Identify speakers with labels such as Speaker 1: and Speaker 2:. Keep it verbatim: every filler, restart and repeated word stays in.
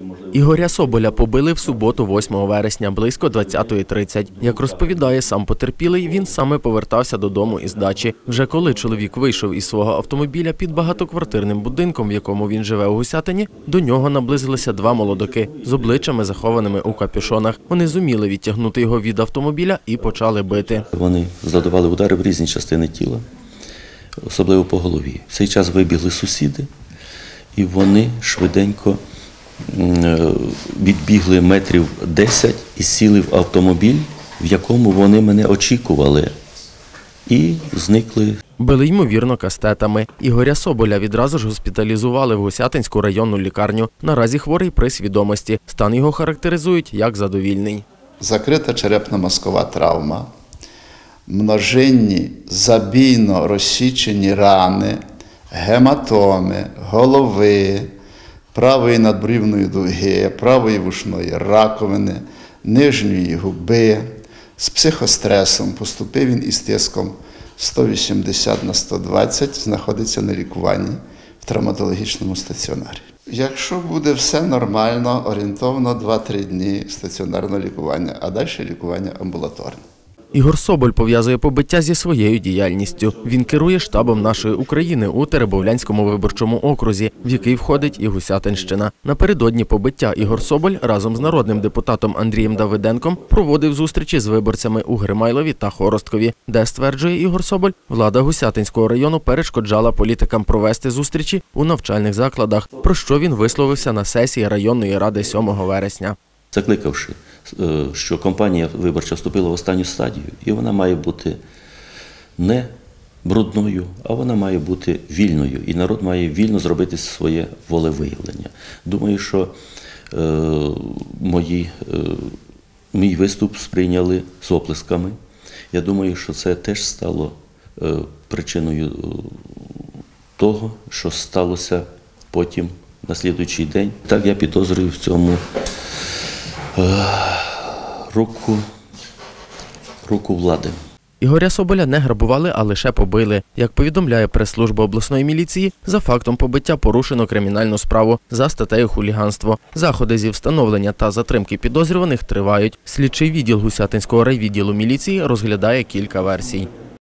Speaker 1: Ігоря Соболя побили в суботу, восьмого вересня, близько двадцятої тридцять. Як розповідає сам потерпілий, він саме повертався додому із дачі. Вже коли чоловік вийшов із свого автомобіля під багатоквартирним будинком, в якому він живе у Гусятині, до нього наблизилися два молодики з обличчями, захованими у капюшонах. Вони зуміли відтягнути його від автомобіля і почали бити.
Speaker 2: Вони завдавали удари в різні частини тіла, особливо по голові. В цей час вибігли сусіди, і вони швиденько відбігли метрів десять і сіли в автомобіль, в якому вони мене очікували, і зникли.
Speaker 1: Били, ймовірно, кастетами. Ігоря Соболя відразу ж госпіталізували в Гусятинську районну лікарню. Наразі хворий при свідомості. Стан його характеризують як задовільний.
Speaker 3: Закрита черепно-мозкова травма, множинні забійно розсічені рани, гематоми, голови, правої надбрівної дуги, правої вушної раковини, нижньої губи. З психостресом поступив він із тиском сто вісімдесят на сто двадцять, знаходиться на лікуванні в травматологічному стаціонарі. Якщо буде все нормально, орієнтовно два-три дні стаціонарного лікування, а далі лікування амбулаторне.
Speaker 1: Ігор Соболь пов'язує побиття зі своєю діяльністю. Він керує штабом «Нашої України» у Теребовлянському виборчому окрузі, в який входить і Гусятинщина. Напередодні побиття Ігор Соболь разом з народним депутатом Андрієм Давиденком проводив зустрічі з виборцями у Гримайлові та Хоросткові, де, стверджує Ігор Соболь, влада Гусятинського району перешкоджала політикам провести зустрічі у навчальних закладах, про що він висловився на сесії районної ради сьомого вересня.
Speaker 2: Закликавши, що кампанія виборча вступила в останню стадію, і вона має бути не брудною, а вона має бути вільною, і народ має вільно зробити своє волевиявлення. Думаю, що е, мої, е, мій виступ сприйняли з оплесками. Я думаю, що це теж стало е, причиною того, що сталося потім, на слідуючий день. Так я підозрюю в цьому руку, руку влади.
Speaker 1: Ігоря Соболя не грабували, а лише побили. Як повідомляє прес-служба обласної міліції, за фактом побиття порушено кримінальну справу за статтею «Хуліганство». Заходи зі встановлення та затримки підозрюваних тривають. Слідчий відділ Гусятинського райвідділу міліції розглядає кілька версій.